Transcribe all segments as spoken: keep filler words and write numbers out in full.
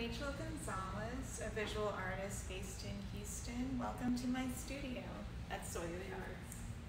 Rachel Gonzales, a visual artist based in Houston. Welcome to my studio at Sawyer Yard.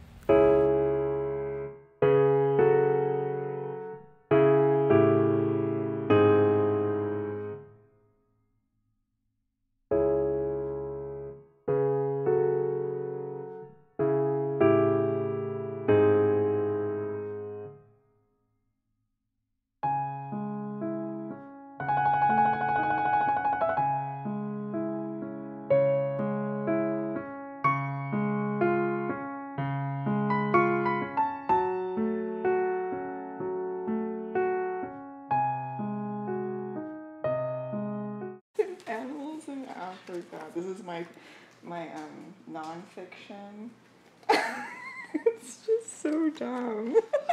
Animals in Africa. This is my my um nonfiction. It's just so dumb.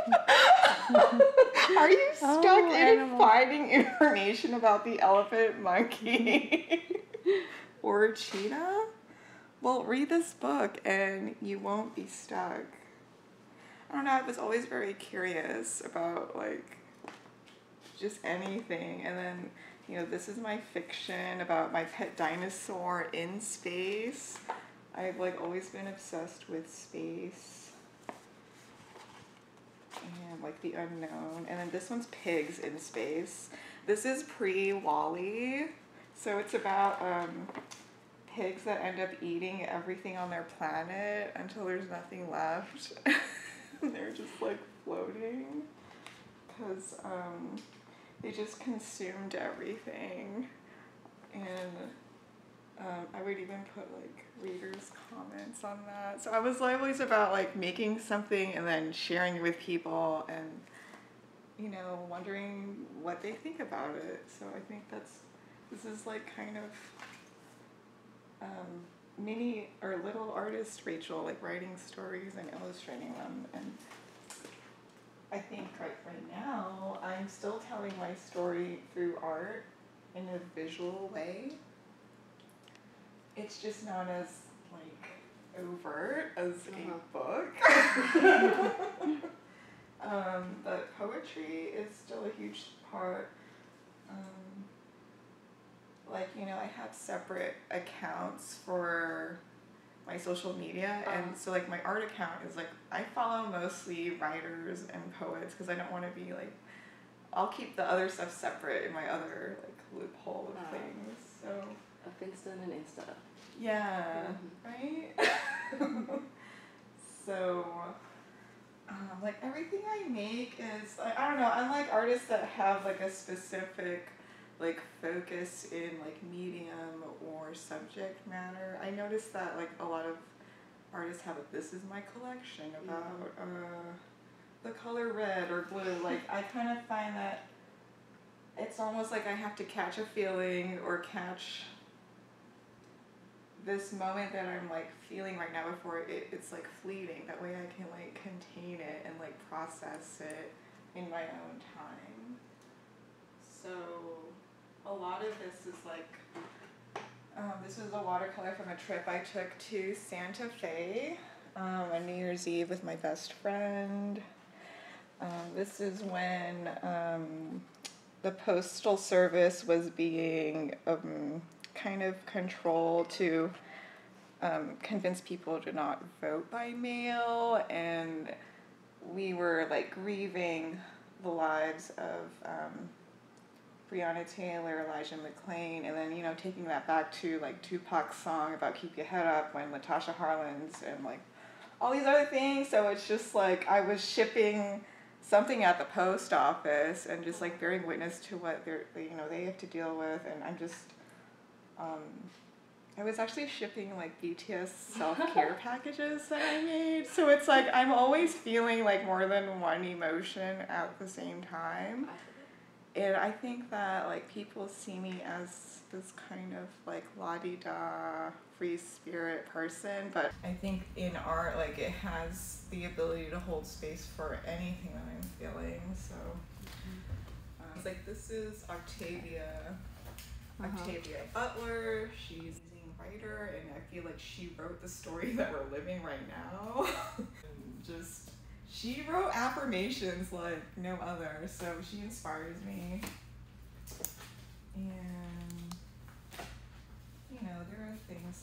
Are you stuck Oh, in animal. finding information about the elephant, monkey, or cheetah? Well, read this book and you won't be stuck. I don't know. I was always very curious about like just anything, and then. You know, this is my fiction about my pet dinosaur in space. I've like always been obsessed with space and like the unknown. And then this one's pigs in space. This is pre-Wall-E, so it's about um, pigs that end up eating everything on their planet until there's nothing left. And they're just like floating because um, they just consumed everything. And um, I would even put like readers' comments on that. So I was always about like making something and then sharing it with people and, you know, wondering what they think about it. So I think that's, this is like kind of um, mini or little artist Rachel, like writing stories and illustrating them. And I think right, right now, I'm still telling my story through art in a visual way. It's just not as, like, overt as Uh-huh. a book. um, but poetry is still a huge part. Um, like, you know, I have separate accounts for my social media, and Uh-huh. so like my art account is like I follow mostly writers and poets because I don't want to be like, I'll keep the other stuff separate in my other like loophole of Uh-huh. things. So A Finsta and an Insta. yeah, Mhm. right. So um, like everything I make is like, I don't know. I like artists that have like a specific like focus in like medium or subject matter. I noticed that like a lot of artists have a, this is my collection about uh, the color red or blue. Like I kind of find that it's almost like I have to catch a feeling or catch this moment that I'm like feeling right now before it, it's like fleeting. That way I can like contain it and like process it in my own time. So a lot of this is like, um, this was a watercolor from a trip I took to Santa Fe um, on New Year's Eve with my best friend. Um, this is when um, the Postal Service was being um, kind of controlled to um, convince people to not vote by mail, and we were like grieving the lives of um, Breonna Taylor, Elijah McClain, and then, you know, taking that back to, like, Tupac's song about Keep Your Head Up when Latasha Harlins and, like, all these other things. So it's just, like, I was shipping something at the post office and just, like, bearing witness to what they're, you know, they have to deal with. And I'm just, um, I was actually shipping, like, B T S self-care packages that I made. So it's, like, I'm always feeling, like, more than one emotion at the same time. And I think that, like, people see me as this kind of, like, la-di-da, free spirit person. But I think in art, like, it has the ability to hold space for anything that I'm feeling. So um, it's like, this is Octavia, Uh-huh. Octavia Butler. She's an amazing writer, and I feel like she wrote the story that we're living right now. Just... She wrote affirmations like no other, so she inspires me. And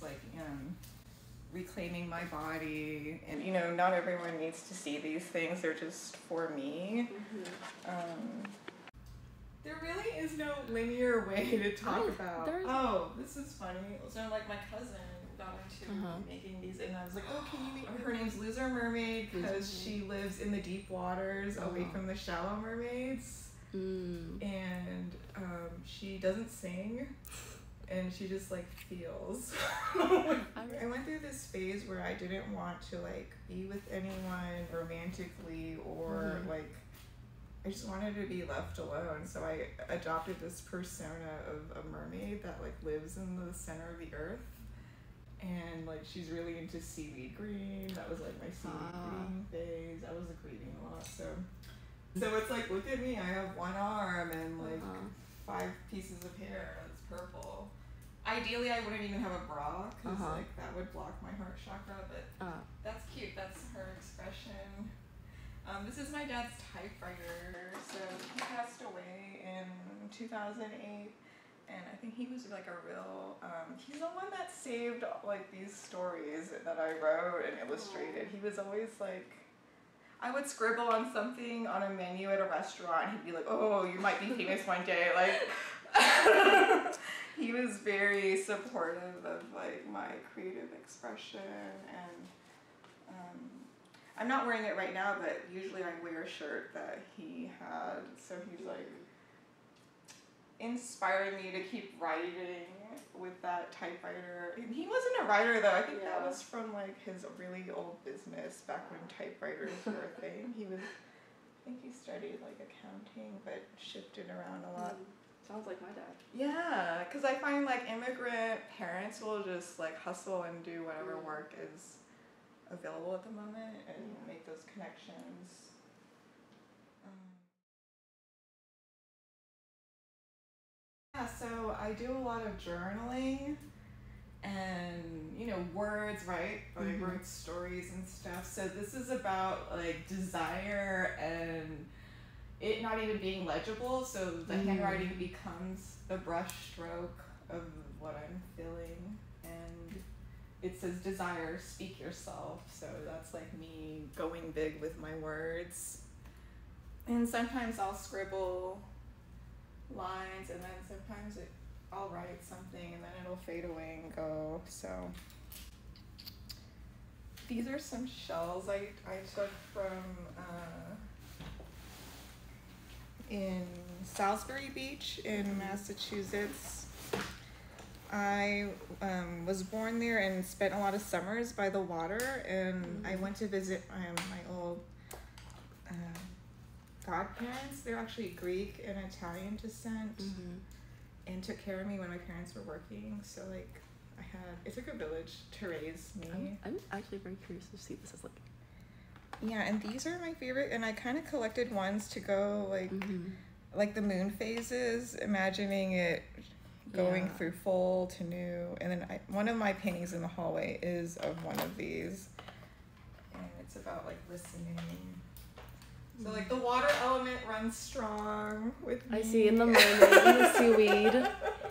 like um, reclaiming my body, and you know, not everyone needs to see these things. They're just for me. Mm-hmm. Um, there really is no linear way to talk Oh, about. there's- Oh, this is funny. So like my cousin got into Uh-huh. making these, and I was like, oh, can you make? Her name's Loser Mermaid because she lives in the deep waters, Uh-huh. away from the shallow mermaids. Mm. And um, she doesn't sing, and she just like feels. I went through this phase where I didn't want to like be with anyone romantically, or mm-hmm. like I just wanted to be left alone. So I adopted this persona of a mermaid that like lives in the center of the earth, and like she's really into seaweed green. That was like my seaweed Ah. green phase. I was like reading a lot, so. So it's like, look at me, I have one arm and like uh-huh. five pieces of hair that's purple. Ideally, I wouldn't even have a bra, because uh-huh. like that would block my heart chakra, but uh. that's cute, that's her expression. Um, this is my dad's typewriter. So he passed away in two thousand eight, and I think he was like a real, um, he's the one that saved like these stories that I wrote and illustrated. He was always like, I would scribble on something on a menu at a restaurant, and he'd be like, oh, you might be famous one day. Like, he was very supportive of like my creative expression, and um, I'm not wearing it right now, but usually I wear a shirt that he had, so he's like inspiring me to keep writing with that typewriter. And he wasn't a writer though. I think yeah. that was from like his really old business back when typewriters were a thing. He was, I think he studied like accounting, but shifted around a lot. Mm. Sounds like my dad. Yeah, because I find like immigrant parents will just like hustle and do whatever mm. work is available at the moment and yeah. make those connections. Yeah, so I do a lot of journaling and, you know, words, right? Like mm-hmm. wrote stories and stuff. So this is about like desire and it not even being legible. So the mm. handwriting becomes the brush stroke of what I'm feeling. And it says desire, speak yourself. So that's like me going big with my words. And sometimes I'll scribble lines, and then sometimes it, I'll write something and then it'll fade away and go. So these are some shells I, I took from uh, in Salisbury Beach in Massachusetts. I um, was born there and spent a lot of summers by the water, and mm-hmm. I went to visit um, my old uh, godparents. They're actually Greek and Italian descent, mm-hmm. and took care of me when my parents were working. So like I had, it took a village to raise me. I'm, I'm actually very curious to see this as like. Yeah, and these are my favorite, and I kind of collected ones to go like, mm-hmm. like the moon phases, imagining it going yeah. through full to new, and then I, one of my paintings in the hallway is of one of these, and it's about like listening. So like the water element runs strong with me. I see in the mermaid and the seaweed.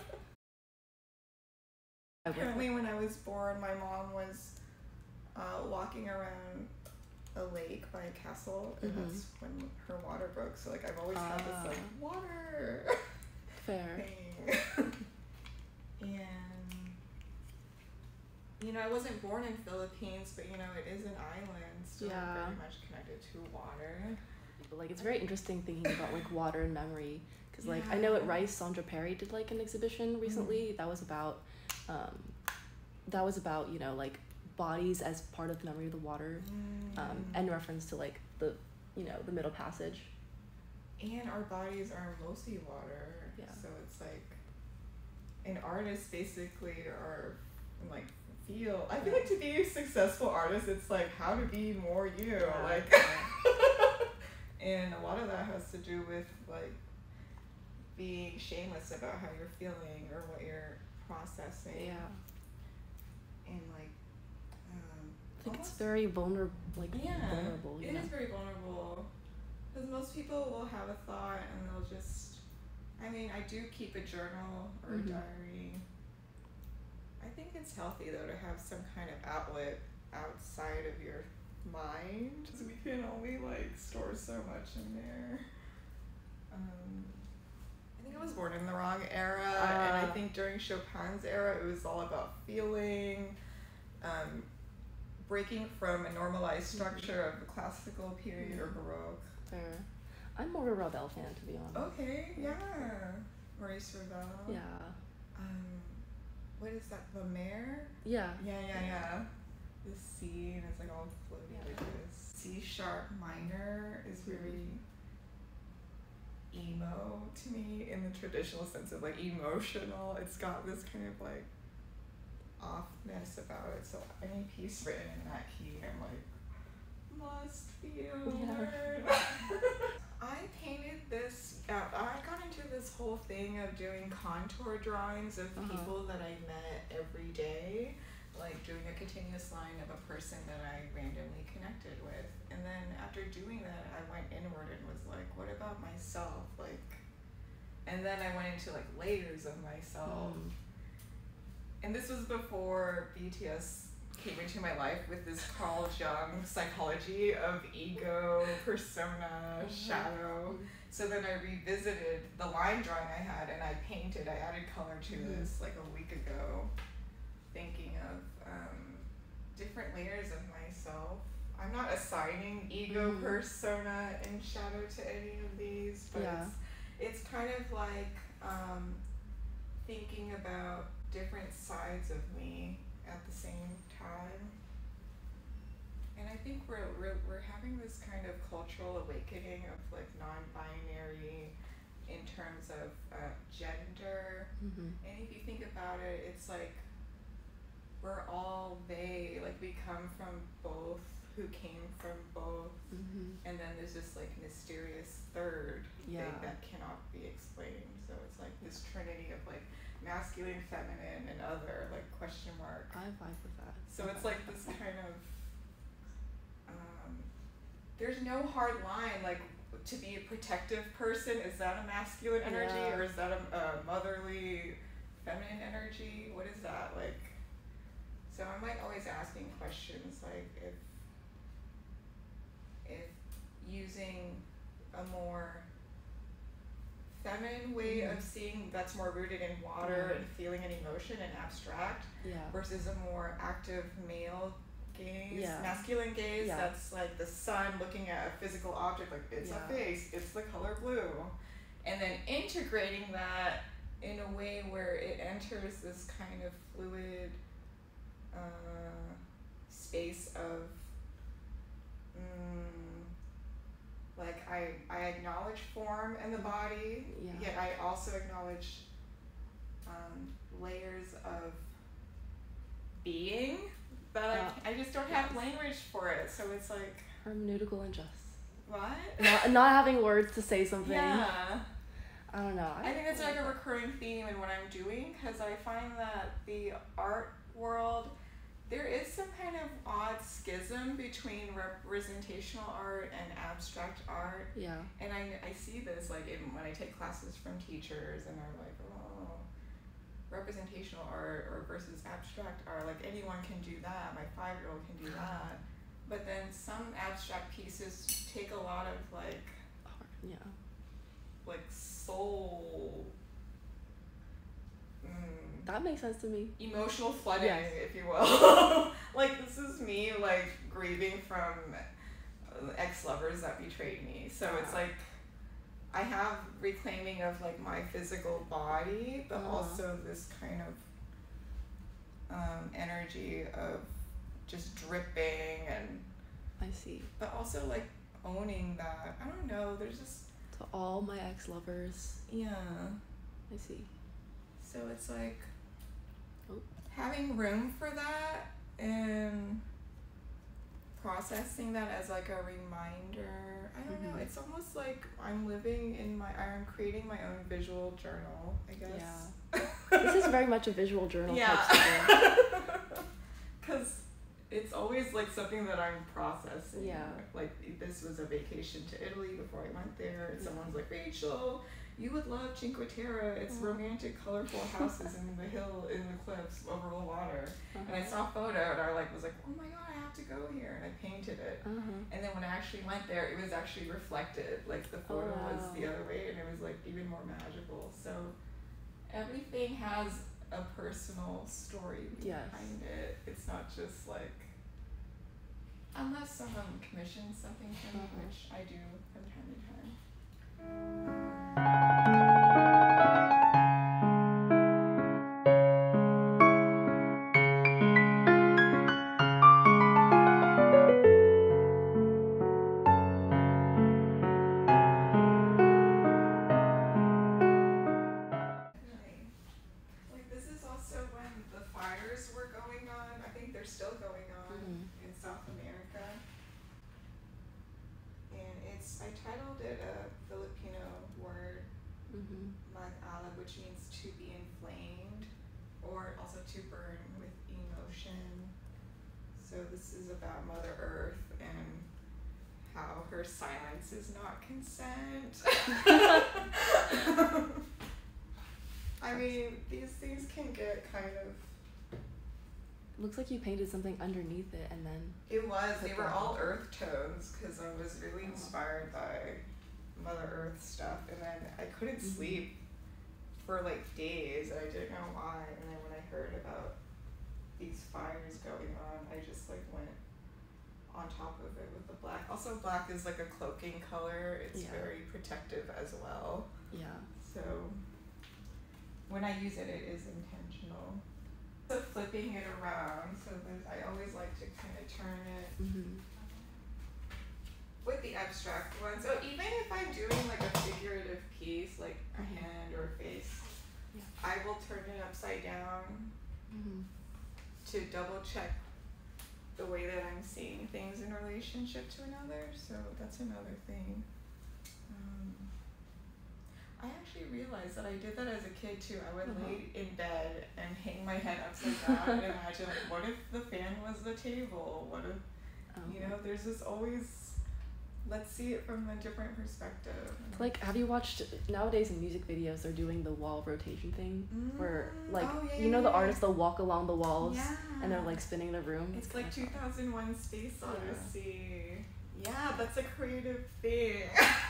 Apparently when I was born, my mom was uh, walking around a lake by a castle, and mm-hmm. that's when her water broke. So like I've always uh, had this like water fair thing. And you know, I wasn't born in Philippines, but you know, it is an island, so yeah. I'm very much connected to water. But like it's very interesting thinking about like water and memory, because like yeah. I know at Rice, Sandra Perry did like an exhibition recently mm-hmm. that was about um that was about you know like bodies as part of the memory of the water, mm. um and reference to like the you know the Middle Passage. And our bodies are mostly water, yeah. So it's like, and artists basically are like feel. I feel like to be a successful artist, it's like how to be more you, yeah. like. And a lot of that has to do with like being shameless about how you're feeling or what you're processing. Yeah. And like, um, I think it's very vulnerable. Like yeah, vulnerable. It know? is very vulnerable, because most people will have a thought and they'll just. I mean, I do keep a journal or mm-hmm. a diary. I think it's healthy though to have some kind of outlet outside of your mind, because we can only like store so much in there. Um, I think I was born in the wrong era, uh, and I think during Chopin's era it was all about feeling, um, breaking from a normalized structure of the classical period or Baroque. Fair. I'm more of a Ravel fan, to be honest. Okay, yeah. Maurice Ravel. Yeah. Um, what is that? The Mare? Yeah. Yeah, yeah, yeah. The C, and it's like all floaty Yeah. like this. C sharp minor is very emo to me in the traditional sense of like emotional. It's got this kind of like offness about it. So any piece written in that key, I'm like, must be over. Yeah. I painted this, uh, I got into this whole thing of doing contour drawings of Uh-huh. people that I met every day, like doing a continuous line of a person that I randomly connected with. And then after doing that, I went inward and was like, what about myself? Like, and then I went into like layers of myself. Mm. And this was before B T S came into my life with this Carl Jung psychology of ego, persona, shadow. Mm. So then I revisited the line drawing I had and I painted, I added color to Mm. this like a week ago, thinking of um, different layers of myself. I'm not assigning ego, Mm. persona, and shadow to any of these, but Yeah. it's, it's kind of like um, thinking about different sides of me at the same time. And I think we're, we're we're having this kind of cultural awakening of like non-binary in terms of uh, gender. Mm-hmm. And if you think about it, it's like we're all they, like we come from both, who came from both, Mm-hmm. and then there's this like mysterious third Yeah. thing that cannot be explained. So it's like this trinity of like masculine, feminine, and other, like question mark. I vibe with that. So it's like this kind of, um, there's no hard line, like to be a protective person, is that a masculine energy Yeah. or is that a, a motherly, feminine energy? What is that? Like, so I'm like always asking questions like if, if using a more feminine way Mhm. of seeing that's more rooted in water Yeah. and feeling and emotion and abstract Yeah. versus a more active male gaze, Yeah. masculine gaze Yeah. that's like the sun looking at a physical object, like it's Yeah. a face, it's the color blue, and then integrating that in a way where it enters this kind of fluid uh, space of mm, like I, I acknowledge form in the body, Yeah. yet I also acknowledge um, layers of being that Uh, I, I just don't have yes. language for it. So it's like, Hermeneutical and just. what? Not, not having words to say something. Yeah. I don't know. I think it's like a recurring theme in what I'm doing, because I find that the art world, there is some kind of odd schism between representational art and abstract art. Yeah. And I, I see this like in, when I take classes from teachers and are like, oh, representational art or versus abstract art, like anyone can do that, my five-year-old can do that. But then some abstract pieces take a lot of like, Yeah. like soul, mm, That makes sense to me. emotional flooding, Yes. if you will. Like this is me like grieving from ex-lovers that betrayed me. So it's Yeah. like I have reclaiming of like my physical body, but Uh-huh. also this kind of um, energy of just dripping, and I see. but also like owning that. I don't know. There's just To all my ex-lovers, yeah. I see. So it's like Oh. having room for that and processing that as like a reminder. I don't know. Mhm. It's almost like I'm living in my, I'm creating my own visual journal, I guess. Yeah. This is very much a visual journal Yeah. type stuff. Because it's always like something that I'm processing. Yeah. Like this was a vacation to Italy before I went there. And Yeah. someone's like, Rachel, you would love Cinque Terre. It's Oh. romantic, colorful houses in the hill, in the cliffs over the water. Uh-huh. And I saw a photo and I like was like, oh my god, I have to go here. And I painted it. Uh-huh. And then when I actually went there, it was actually reflected. Like the photo Oh, wow. was the other way, and it was like even more magical. So everything has a personal story Yes. behind it. It's not just like, unless someone commissions something for me, Uh-huh. which I do from time to time. Like this is also when the fires were going on. I think they're still going on Mhm. in South America. And it's, I titled it a Filipino word, Mhm. mag-alab, which means to be inflamed, or also to burn with emotion. So this is about Mother Earth and how her silence is not consent. I mean, these things can get kind of. Looks like you painted something underneath it and then. It was. They Put were that all on. earth tones because I was really inspired by Mother Earth stuff, and then I couldn't Mhm. sleep for like days, and I didn't know why. And then when I heard about these fires going on, I just like went on top of it with the black. Also, black is like a cloaking color. It's Yeah. very protective as well. Yeah. So when I use it, it is intentional. So flipping it around, so there's, I always like to kind of turn it Mhm. with the abstract one. So even if I'm doing like a figurative piece, like a Mhm. hand or a face, Yeah. I will turn it upside down Mhm. to double check the way that I'm seeing things in relationship to another. So that's another thing. Um, I actually realized that I did that as a kid too. I would Uh-huh. lay in bed and hang my head upside down and imagine, like, what if the fan was the table? What if, you Okay. know, there's this always, let's see it from a different perspective. It's like, have you watched nowadays in music videos? They're doing the wall rotation thing, where Mm, like oh, yeah, you know yeah, the yeah. artists they'll walk along the walls Yeah. and they're like spinning the room. It's like two kinda fun. thousand one Space Yeah. Odyssey. Yeah, that's a creative thing.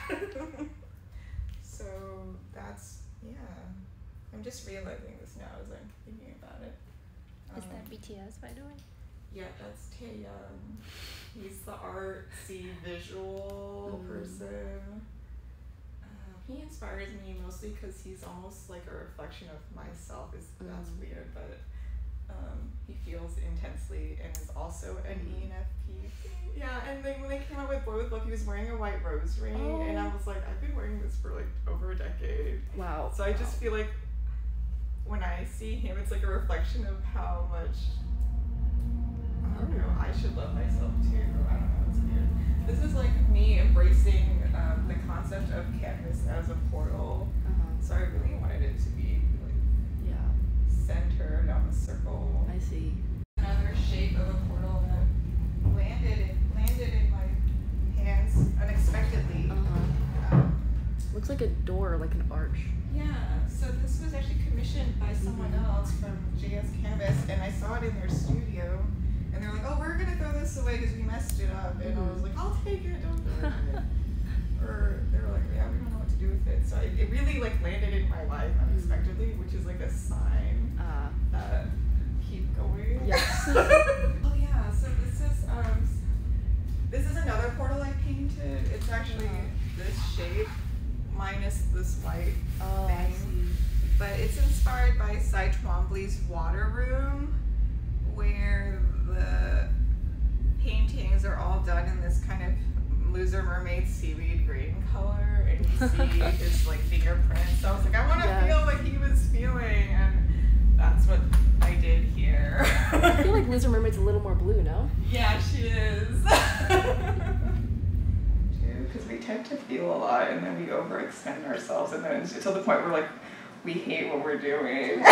So that's, yeah. I'm just realizing this now as I'm thinking about it. Is Um, that B T S, by the way? Yeah, that's Taeyong. He's the artsy visual Mm. person. Uh, he inspires me mostly because he's almost like a reflection of myself. Is That's Mm. weird, but um, he feels intensely and is also an Mm. E N F P. Yeah, and then when they came out with Boy with Love, he was wearing a white rose ring, and I Oh. was like, I've been wearing this for like over a decade. Wow. So I just feel like when I see him, it's like a reflection of how much, I don't know, I should love myself too. I don't know, it's weird. This is like me embracing um, the concept of canvas as a portal. Uh-huh. So I really wanted it to be like Yeah. centered on a circle. I see. Another shape of a portal that landed in, landed in my hands unexpectedly. Uh-huh. Um, Looks like a door, like an arch. Yeah, so this was actually commissioned by someone Mhm. else from J S Canvas, and I saw it in their studio, and they're like, oh, we're gonna throw this away because we messed it up, and I was Mhm. like, I'll take it, don't worry. Or they were like, yeah, we don't know what to do with it. So it, it really like landed in my life unexpectedly, which is like a sign Ah. that keep going. Yes. Oh yeah, so this is um, this is another portal I painted. It's actually Uh-huh. this shape minus this white Oh, I thing. see. But it's inspired by Cy Twombly's Water Room, where the paintings are all done in this kind of loser mermaid seaweed green color, and you see his like fingerprints. So I was like, I want to Yes. feel what he was feeling, and that's what I did here. I feel like Loser Mermaid's a little more blue, no? Yeah, she is. Because we tend to feel a lot, and then we overextend ourselves, and then it's to the point where like we hate what we're doing.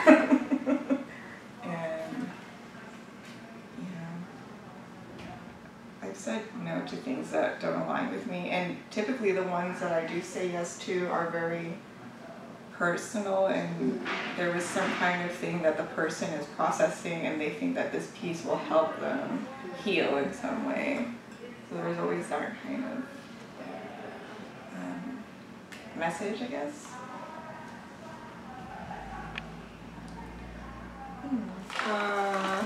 And yeah, I've said no to things that don't align with me, and typically the ones that I do say yes to are very personal, and there was some kind of thing that the person is processing, and they think that this piece will help them heal in some way. So there's always that kind of um, message, I guess. Hmm. Uh,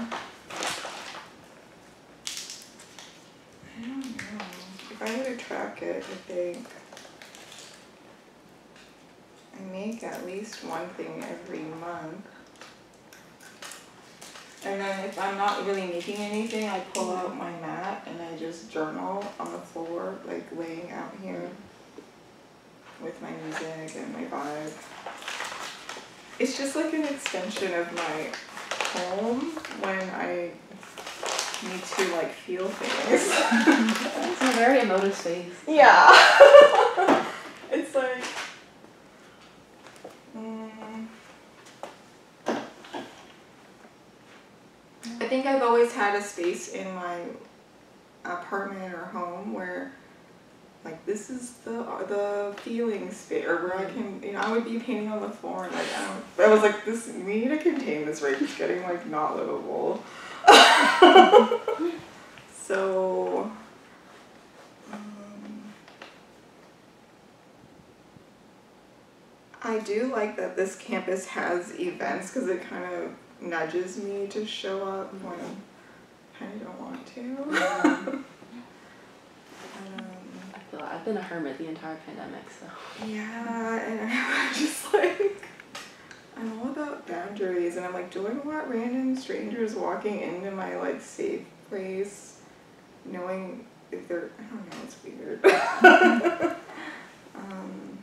I don't know. If I were to track it, I think I make at least one thing every month. And then if I'm not really making anything, I pull out my mat and I just journal on the floor, like laying out here with my music and my vibe. It's just like an extension of my home when I need to like feel things. It's a very emotive space. Yeah. It's like, mm, I think I've always had a space in my apartment or home where like this is the the feeling space, or where I can, you know, I would be painting on the floor and like I don't, I was like, this, we need to contain this, right? It's getting like not livable. So um, I do like that this campus has events because it kind of nudges me to show up when I kind of don't want to. um, I feel like I've been a hermit the entire pandemic, so. Yeah, and I'm just like, I'm all about boundaries, and I'm like, do I want random strangers walking into my like safe place, knowing if they're, I don't know, it's weird. um,